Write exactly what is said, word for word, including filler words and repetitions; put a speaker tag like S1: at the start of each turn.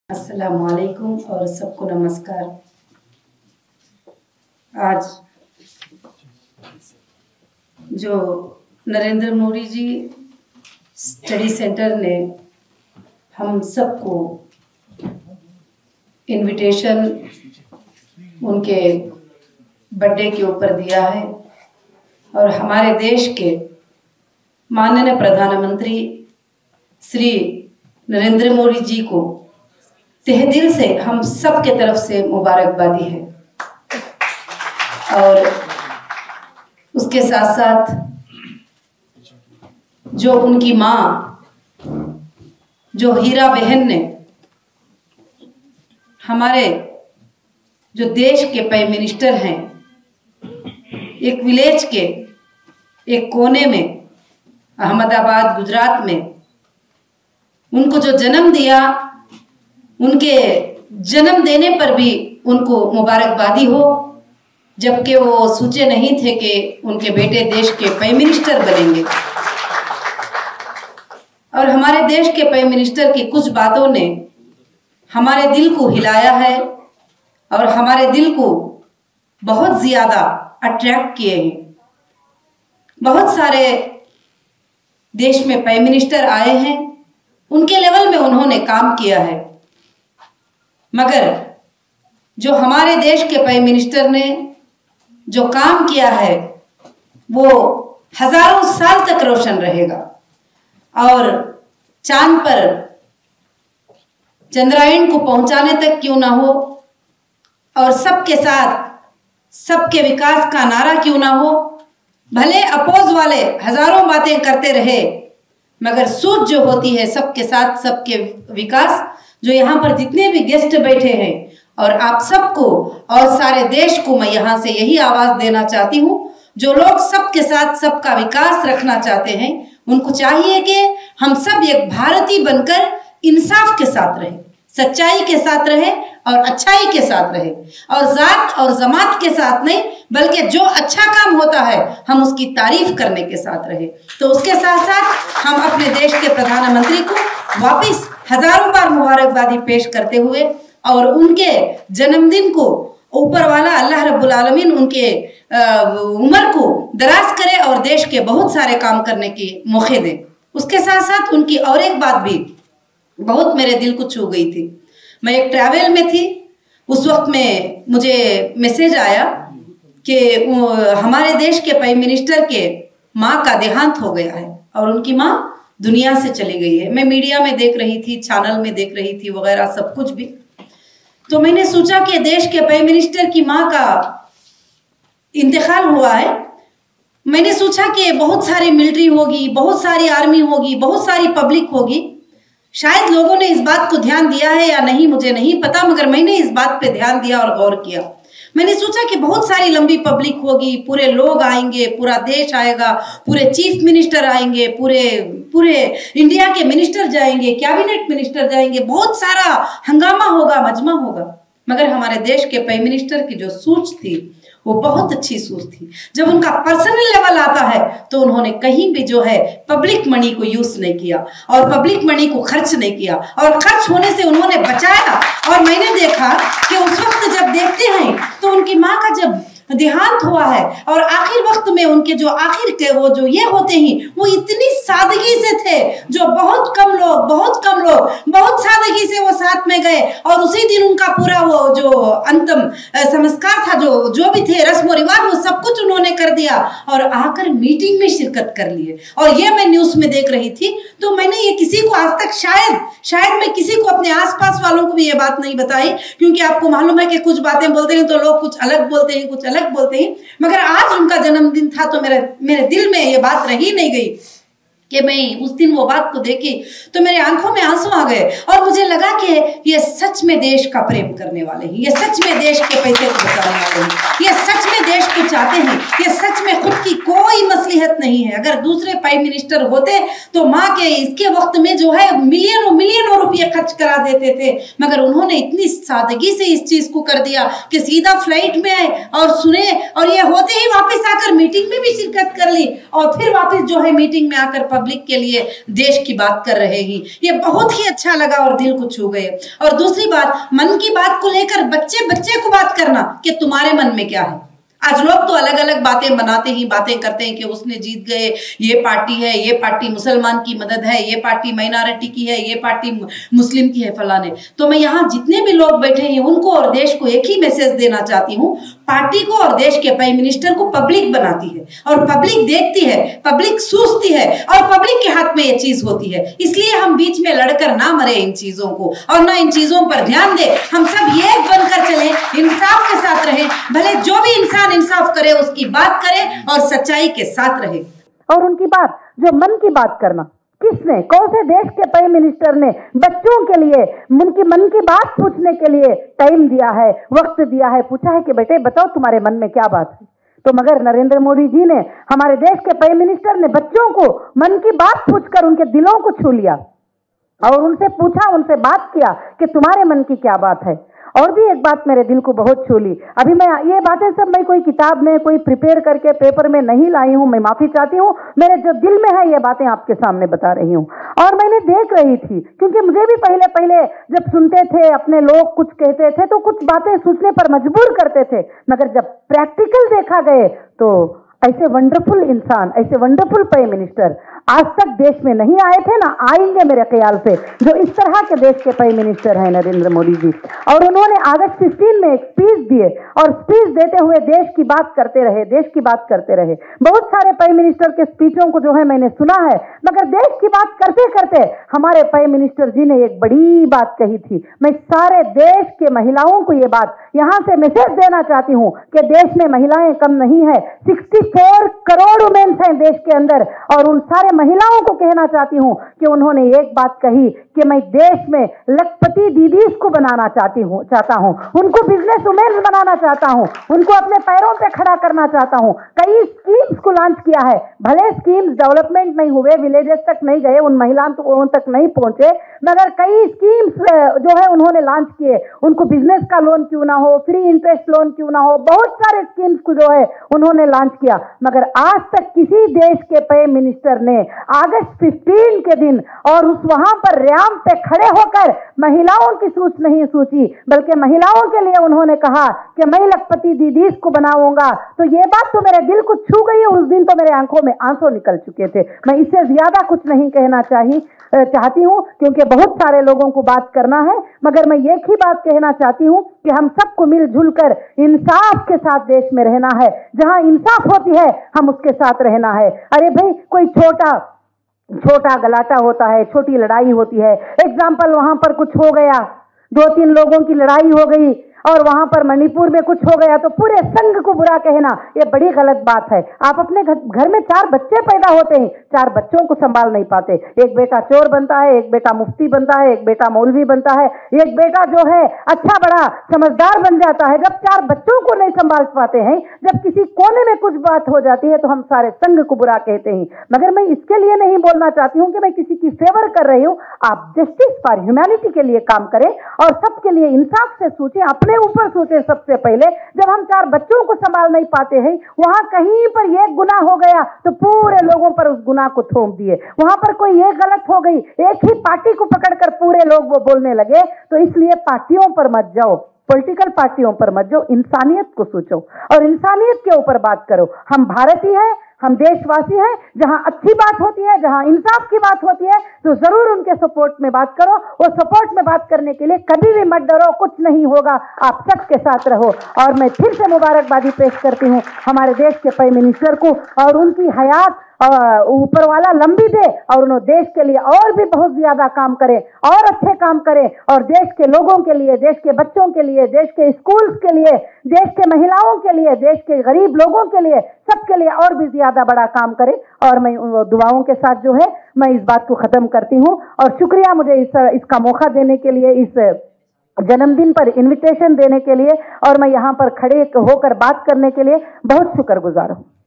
S1: अस्सलाम वालेकुम और सबको नमस्कार। आज जो नरेंद्र मोदी जी स्टडी सेंटर ने हम सबको इनविटेशन उनके बर्थडे के ऊपर दिया है और हमारे देश के माननीय प्रधानमंत्री श्री नरेंद्र मोदी जी को तहे दिल से हम सब के तरफ से मुबारकबादी है। और उसके साथ साथ जो उनकी माँ जो हीरा बहन ने हमारे जो देश के प्राइम मिनिस्टर हैं, एक विलेज के एक कोने में अहमदाबाद गुजरात में उनको जो जन्म दिया, उनके जन्म देने पर भी उनको मुबारकबादी हो, जबकि वो सोचे नहीं थे कि उनके बेटे देश के प्राइम मिनिस्टर बनेंगे। और हमारे देश के प्राइम मिनिस्टर की कुछ बातों ने हमारे दिल को हिलाया है और हमारे दिल को बहुत ज्यादा अट्रैक्ट किए हैं। बहुत सारे देश में प्राइम मिनिस्टर आए हैं, उनके लेवल में उन्होंने काम किया है, मगर जो हमारे देश के प्राइम मिनिस्टर ने जो काम किया है वो हजारों साल तक रोशन रहेगा। और चांद पर चंद्रायन को पहुंचाने तक क्यों ना हो और सबके साथ सबके विकास का नारा क्यों ना हो, भले अपोज वाले हजारों बातें करते रहे, मगर सोच जो होती है सबके साथ सबके विकास, जो यहाँ पर जितने भी गेस्ट बैठे हैं और आप सबको और सारे देश को मैं यहाँ से यही आवाज देना चाहती हूँ, जो लोग सबके साथ सबका विकास रखना चाहते हैं, उनको चाहिए कि हम सब एक भारतीय बनकर इंसाफ के साथ रहें, सच्चाई के साथ रहें और अच्छाई के साथ रहें, और जात और जमात के साथ नहीं, बल्कि जो अच्छा काम होता है हम उसकी तारीफ करने के साथ रहे। तो उसके साथ साथ हम अपने देश के प्रधानमंत्री को वापस हजारों बार मुबारकबादी पेश करते हुए और उनके जन्मदिन को ऊपर वाला अल्लाह रब्बुल आलमीन उनके उम्र को दराज करे और देश के बहुत सारे काम करने की मौके दे। उसके साथ साथ उनकी और एक बात भी बहुत मेरे दिल को छू गई थी। मैं एक ट्रैवल में थी, उस वक्त में मुझे मैसेज आया कि हमारे देश के प्राइम मिनिस्टर के माँ का देहांत हो गया है और उनकी माँ दुनिया से चली गई है। मैं मीडिया में देख रही थी, चैनल में देख रही थी वगैरह सब कुछ भी। तो मैंने सोचा कि देश के प्राइम मिनिस्टर की माँ का इंतकाल हुआ है। मैंने सोचा कि बहुत सारी मिलिट्री होगी, बहुत सारी आर्मी होगी, बहुत सारी पब्लिक होगी, शायद लोगों ने इस बात को ध्यान दिया है या नहीं मुझे नहीं पता, मगर मैंने इस बात पे ध्यान दिया और गौर किया। मैंने सोचा कि बहुत सारी लंबी पब्लिक होगी, पूरे लोग आएंगे, पूरा देश आएगा, पूरे चीफ मिनिस्टर आएंगे, पूरे पूरे इंडिया के मिनिस्टर जाएंगे, कैबिनेट मिनिस्टर जाएंगे, बहुत सारा हंगामा होगा, मजमा होगा। मगर हमारे देश के प्राइम मिनिस्टर की जो सोच थी वो बहुत अच्छी सोच थी। जब उनका पर्सनल लेवल आता है तो उन्होंने कहीं भी जो है पब्लिक मनी को यूज नहीं किया और पब्लिक मनी को खर्च नहीं किया और खर्च होने से उन्होंने बचाया। और मैंने देखा कि उस वक्त जब देखते हैं तो उनकी माँ का जब देहांत हुआ है और आखिर वक्त में उनके जो आखिर के वो जो ये होते हैं वो इतनी सादगी से थे, जो बहुत कम लोग बहुत कम लोग बहुत सादगी से वो साथ में गए और उसी दिन उनका पूरा वो जो अंतिम संस्कार था, जो जो भी थे रस्म रिवाज, वो सब कुछ उन्होंने कर दिया और आकर मीटिंग में शिरकत कर लिए। और ये मैं न्यूज में देख रही थी, तो मैंने ये किसी को आज तक शायद शायद मैं किसी को अपने आसपास वालों को भी ये बात नहीं बताई, क्योंकि आपको मालूम है कि कुछ बातें बोलते हैं तो लोग कुछ अलग बोलते हैं, कुछ अलग बोलते हैं। मगर आज उनका जन्मदिन था तो मेरे मेरे दिल में ये बात रही नहीं गई कि मैं उस दिन वो बात को देखी तो मेरे आंखों में आंसू आ गए और मुझे लगा कि ये सच में देश का प्रेम करने वाले हैं, ये सच में देश के पैसे को बचाने वाले हैं, ये सच में देश को चाहते हैं, ये सच में खुद की कोई मसलिहत नहीं है। अगर दूसरे प्राइम मिनिस्टर होते तो माँ के इसके वक्त में जो है मिलियनों मिलियनों रुपये खर्च करा देते थे, मगर उन्होंने इतनी सादगी से इस चीज को कर दिया कि सीधा फ्लाइट में आए और सुने और ये होते ही वापस आकर मीटिंग में भी शिरकत कर ली और फिर वापस जो है मीटिंग में आकर पब्लिक के लिए देश की बात कर रहे हैं। ये बहुत ही अच्छा लगा और दिल को छू गए। और दूसरी बात, मन की बात को लेकर बच्चे बच्चे को बात करना कि तुम्हारे मन में क्या है। आज लोग तो अलग अलग बातें बनाते ही बातें करते हैं कि उसने जीत गए, ये पार्टी है, ये पार्टी मुसलमान की मदद है, ये पार्टी माइनॉरिटी की है, ये पार्टी मुस्लिम की है, फलाने। तो मैं यहाँ जितने भी लोग बैठे हैं उनको और देश को एक ही मैसेज देना चाहती हूँ, पार्टी को और देश के प्राइम मिनिस्टर को पब्लिक बनाती है और पब्लिक देखती है, पब्लिक सूझती है और पब्लिक के हाथ में ये चीज होती है। इसलिए हम बीच में लड़कर ना मरे इन चीजों को और ना इन चीजों पर ध्यान दे। हम सब ये बनकर चले, इंसाफ के साथ रहे, भले जो भी इंसान इंसाफ करे उसकी बात करे और सच्चाई के साथ रहे।
S2: और उनकी बात, जो मन की बात करना, किसने, कौन से देश के प्राइम मिनिस्टर ने बच्चों के लिए उनकी मन की बात पूछने के लिए टाइम दिया है, वक्त दिया है, पूछा है कि बेटे बताओ तुम्हारे मन में क्या बात है। तो मगर नरेंद्र मोदी जी ने, हमारे देश के प्राइम मिनिस्टर ने बच्चों को मन की बात पूछकर उनके दिलों को छू लिया और उनसे पूछा, उनसे बात किया कि तुम्हारे मन की क्या बात है। और भी एक बात मेरे दिल को बहुत छू ली। अभी मैं ये बातें सब मैं कोई किताब में कोई प्रिपेयर करके पेपर में नहीं लाई हूँ, मैं माफी चाहती हूँ। मेरे जो दिल में है ये बातें आपके सामने बता रही हूँ। और मैंने देख रही थी, क्योंकि मुझे भी पहले पहले जब सुनते थे अपने लोग कुछ कहते थे तो कुछ बातें सोचने पर मजबूर करते थे, मगर जब प्रैक्टिकल देखा गए तो ऐसे वंडरफुल इंसान, ऐसे वंडरफुल प्राइम मिनिस्टर आज तक देश में नहीं आए थे, ना आएंगे मेरे ख्याल से, जो इस तरह के देश के प्राइम मिनिस्टर हैं नरेंद्र मोदी जी। और उन्होंने अगस्त पंद्रह में एक स्पीच दिए और स्पीच देते हुए देश की बात करते रहे, देश की बात करते रहे। बहुत सारे प्राइम मिनिस्टर के स्पीचों को जो है मैंने सुना है, मगर देश की बात करते करते हमारे प्राइम मिनिस्टर जी ने एक बड़ी बात कही थी। मैं सारे देश के महिलाओं को ये बात यहां से मैसेज देना चाहती हूं कि देश में महिलाएं कम नहीं है, चौंसठ करोड़ वुमेन्स हैं देश के अंदर। और उन सारे महिलाओं को कहना चाहती हूं कि उन्होंने एक बात कही कि मैं देश में लखपति दीदीज को बनाना चाहती हूं चाहता हूं उनको बिजनेस वुमेन्स बनाना चाहता हूं, उनको अपने पैरों पे खड़ा करना चाहता हूं। कई स्कीम्स को लॉन्च किया है, भले स्कीम्स डेवलपमेंट नहीं हुए, विलेजेस तक नहीं गए, उन महिलाओं तक नहीं पहुंचे, मगर कई स्कीम्स जो है उन्होंने लॉन्च किए। उनको बिजनेस का लोन क्यों ना हो, फ्री इंटरेस्ट लोन क्यों ना हो, बहुत सारे स्कीम्स को जो है उन्होंने लॉन्च किया। मगर आज तक किसी देश के प्राइम मिनिस्टर ने अगस्त पंद्रह के दिन और उस वहां पर रैंप पे खड़े होकर महिलाओं की सोच नहीं सोची, बल्कि महिलाओं के लिए उन्होंने कहा कि मैं लखपति दीदीज को बनाऊंगा। तो ये बात तो मेरे दिल को छू गई। उस दिन तो मेरे आंखों में आंसू निकल चुके थे। मैं इससे ज्यादा कुछ नहीं कहना चाहिए चाहती हूं, क्योंकि बहुत सारे लोगों को बात करना है, मगर मैं एक ही बात कहना चाहती हूं कि हम सबको मिलजुल कर इंसाफ के साथ देश में रहना है। जहां इंसाफ होती है हम उसके साथ रहना है। अरे भाई, कोई छोटा छोटा गलाटा होता है, छोटी लड़ाई होती है, एग्जाम्पल वहां पर कुछ हो गया, दो तीन लोगों की लड़ाई हो गई और वहां पर मणिपुर में कुछ हो गया तो पूरे संघ को बुरा कहना ये बड़ी गलत बात है। आप अपने घर में चार बच्चे पैदा होते हैं, चार बच्चों को संभाल नहीं पाते, एक बेटा चोर बनता है, एक बेटा मुफ्ती बनता है, एक बेटा मौलवी बनता है, एक बेटा जो है अच्छा बड़ा समझदार बन जाता है। जब चार बच्चों को नहीं संभाल पाते हैं, जब किसी कोने में कुछ बात हो जाती है तो हम सारे संघ को बुरा कहते हैं। मगर मैं इसके लिए नहीं बोलना चाहती हूं कि मैं किसी की फेवर कर रही हूं। आप जस्टिस फॉर ह्यूमैनिटी के लिए काम करें और सबके लिए इंसाफ से सोचें, अपने ऊपर सोचे। सबसे पहले जब हम चार बच्चों को संभाल नहीं पाते हैं, वहां कहीं पर एक गुनाह हो गया तो पूरे लोगों पर उस गुनाह को थोप दिए। वहां पर कोई एक गलत हो गई, एक ही पार्टी को पकड़कर पूरे लोग वो बोलने लगे। तो इसलिए पार्टियों पर मत जाओ, पॉलिटिकल पार्टियों पर मत जाओ, इंसानियत को सोचो और इंसानियत के ऊपर बात करो। हम भारतीय हैं, हम देशवासी हैं। जहां अच्छी बात होती है, जहां इंसाफ की बात होती है, तो जरूर उनके सपोर्ट में बात करो। वो सपोर्ट में बात करने के लिए कभी भी मत डरो, कुछ नहीं होगा, आप सबके साथ रहो। और मैं फिर से मुबारकबादी पेश करती हूं हमारे देश के प्राइम मिनिस्टर को, और उनकी हयात ऊपर वाला लंबी दे और उन्होंने देश के लिए और भी बहुत ज्यादा काम करें और अच्छे काम करें और देश के लोगों के लिए, देश के बच्चों के लिए, देश के स्कूल्स के लिए, देश के महिलाओं के लिए, देश के गरीब लोगों के लिए, सबके लिए और भी ज्यादा बड़ा काम करें। और मैं दुआओं के साथ जो है मैं इस बात को खत्म करती हूं और शुक्रिया मुझे इस इसका मौका देने के लिए, इस जन्मदिन पर इनविटेशन देने के लिए, और मैं यहां पर खड़े होकर बात करने के लिए बहुत शुक्रगुजार हूं।